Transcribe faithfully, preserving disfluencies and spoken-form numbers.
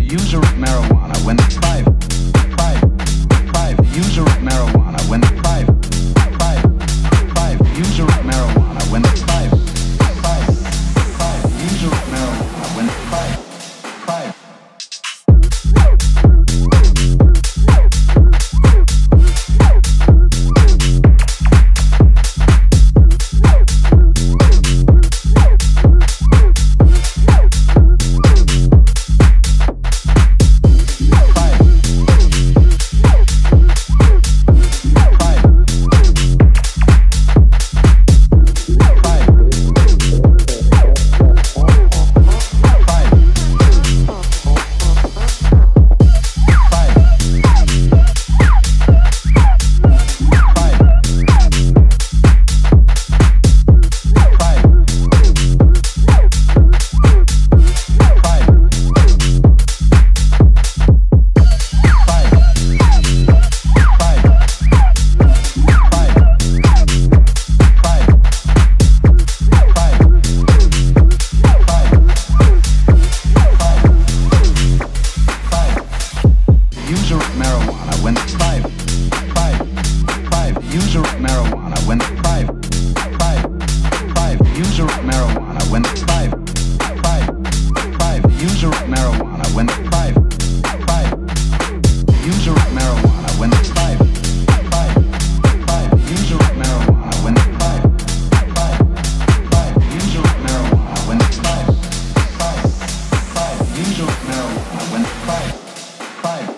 user of marijuana when private, private, private, user of marijuana when private, private, private, user of marijuana when private, private, private, user of marijuana when private, private. User of marijuana when private, private, private, user of marijuana when private, private, private, user of marijuana when private, private, private, user of marijuana when private, private, user of marijuana when private, private, private, user of marijuana when private, private, private, user of marijuana when private, private, private, user of marijuana when private, private.